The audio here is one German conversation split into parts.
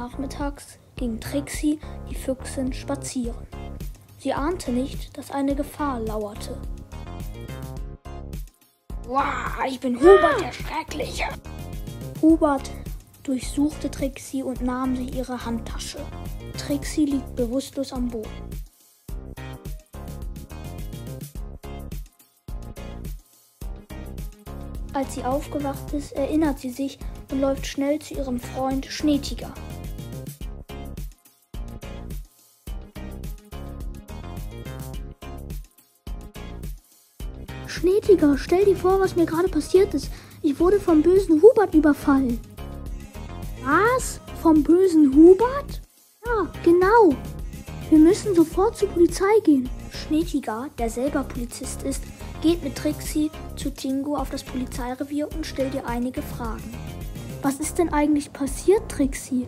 Nachmittags ging Trixie, die Füchsin, spazieren. Sie ahnte nicht, dass eine Gefahr lauerte. Wow, ich bin Hubert der Schreckliche. Hubert durchsuchte Trixie und nahm sie ihre Handtasche. Trixie liegt bewusstlos am Boden. Als sie aufgewacht ist, erinnert sie sich und läuft schnell zu ihrem Freund Schneetiger. Schneetiger, stell dir vor, was mir gerade passiert ist. Ich wurde vom bösen Hubert überfallen. Was? Vom bösen Hubert? Ja, genau. Wir müssen sofort zur Polizei gehen. Schneetiger, der selber Polizist ist, geht mit Trixie zu Tingo auf das Polizeirevier und stellt ihr einige Fragen. Was ist denn eigentlich passiert, Trixie?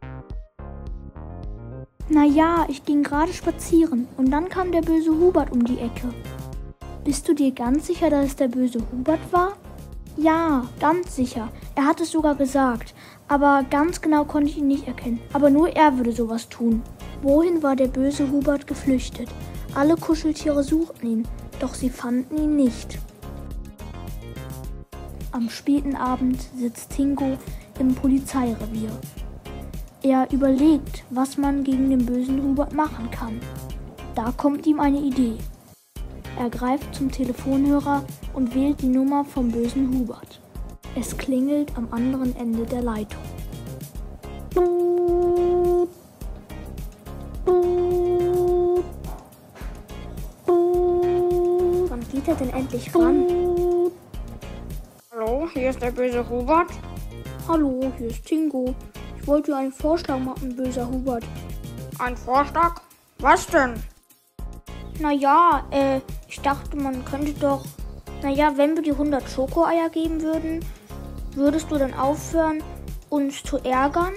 Naja, ich ging gerade spazieren und dann kam der böse Hubert um die Ecke. Bist du dir ganz sicher, dass es der böse Hubert war? Ja, ganz sicher. Er hat es sogar gesagt. Aber ganz genau konnte ich ihn nicht erkennen. Aber nur er würde sowas tun. Wohin war der böse Hubert geflüchtet? Alle Kuscheltiere suchten ihn, doch sie fanden ihn nicht. Am späten Abend sitzt Tingo im Polizeirevier. Er überlegt, was man gegen den bösen Hubert machen kann. Da kommt ihm eine Idee. Er greift zum Telefonhörer und wählt die Nummer vom bösen Hubert. Es klingelt am anderen Ende der Leitung. Wann geht er denn endlich ran? Hallo, hier ist der böse Hubert. Hallo, hier ist Tingo. Ich wollte dir einen Vorschlag machen, böser Hubert. Ein Vorschlag? Was denn? Naja, ich dachte, man könnte doch... Naja, wenn wir dir 100 Schokoeier geben würden, würdest du dann aufhören, uns zu ärgern?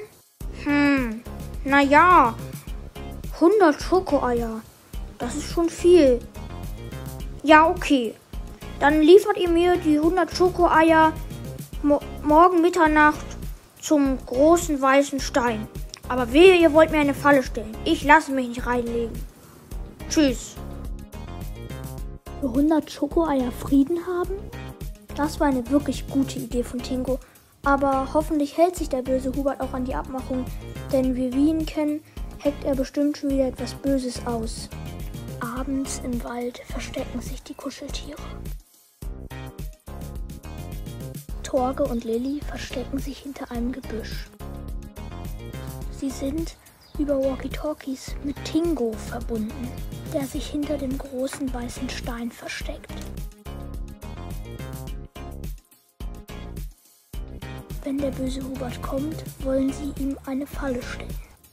Naja, 100 Schokoeier, das ist schon viel. ja okay. Dann liefert ihr mir die 100 Schokoeier morgen Mitternacht zum großen weißen Stein. Aber wehe, ihr wollt mir eine Falle stellen. Ich lasse mich nicht reinlegen. Tschüss. Für 100 Schokoeier Frieden haben? Das war eine wirklich gute Idee von Tingo. Aber hoffentlich hält sich der böse Hubert auch an die Abmachung. Denn wie wir ihn kennen, heckt er bestimmt schon wieder etwas Böses aus. Abends im Wald verstecken sich die Kuscheltiere. Torge und Lilli verstecken sich hinter einem Gebüsch. Sie sind über Walkie-Talkies mit Tingo verbunden, der sich hinter dem großen weißen Stein versteckt. Wenn der böse Hubert kommt, wollen sie ihm eine Falle stellen.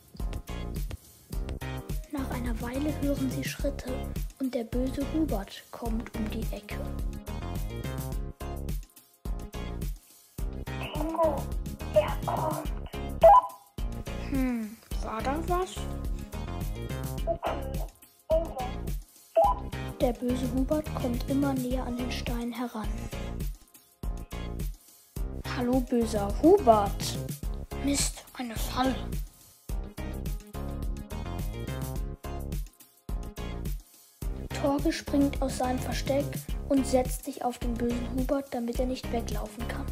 Nach einer Weile hören sie Schritte und der böse Hubert kommt um die Ecke. Tingo, er kommt. War da was? Der böse Hubert kommt immer näher an den Stein heran. Hallo, böser Hubert. Mist, eine Falle. Torge springt aus seinem Versteck und setzt sich auf den bösen Hubert, damit er nicht weglaufen kann.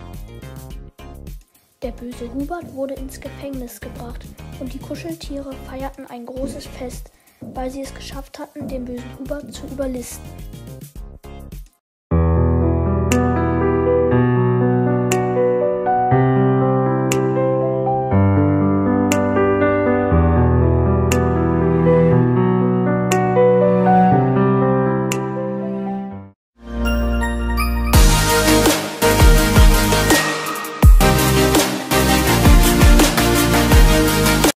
Der böse Hubert wurde ins Gefängnis gebracht und die Kuscheltiere feierten ein großes Fest, weil sie es geschafft hatten, den bösen Hubert zu überlisten.